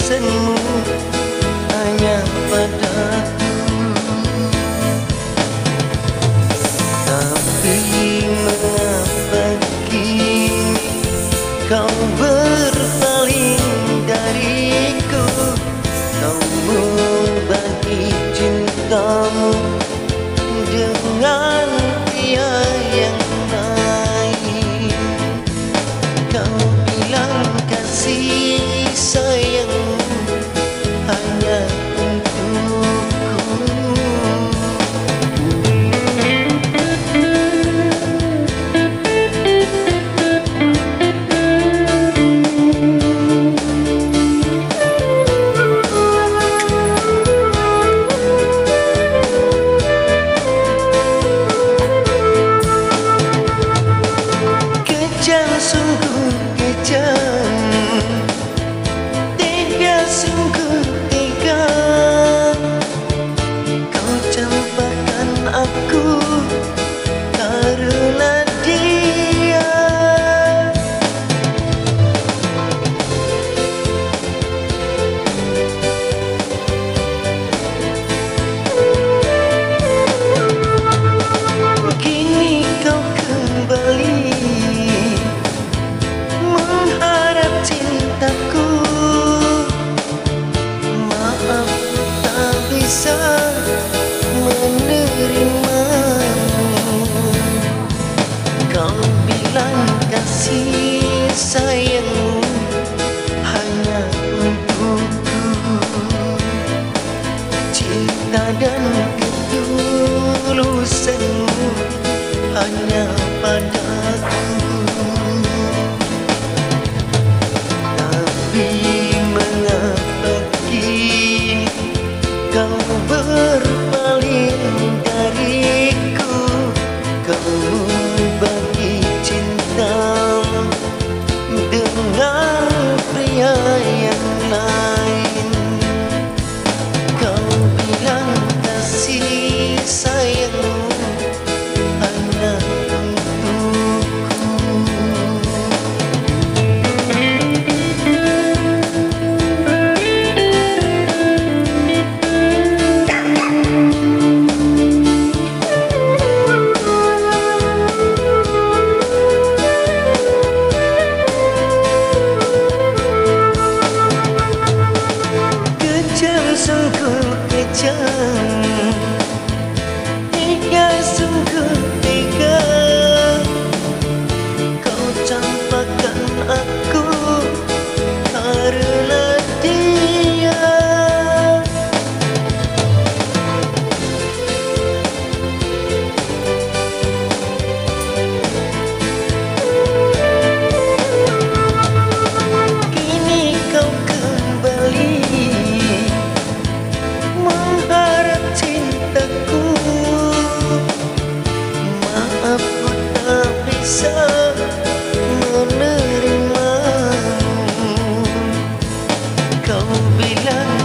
ketulusanmu hanya padaku. Tapi mengapa kini kau berpaling dariku? Kau membagi cintamu dengan pria yang lain. Kau bilang kasih sayangmu hanya untukku. Kejam, sungguh kejam, tega, sungguh tega. Kau campakkan aku karena dia. Kini kau kembali mengharap cintaku. Maaf, tak bisa menerimamu. Kau bilang kasih sayangmu hanya untukku. Cinta dan ketulusanmu hanya padaku. Tapi mengapa kini kau berpaling dariku? Kau bagi cintamu dengan pria yang lain. Kau bilang kasih sayangmu hanya untukku. Kejam, sungguh kejam, tega, sungguh tega. Kau campakkan aku karena dia. Kini kau kembali mengharap cintaku. Maaf, ku tak bisa menerimamu. Kau bilang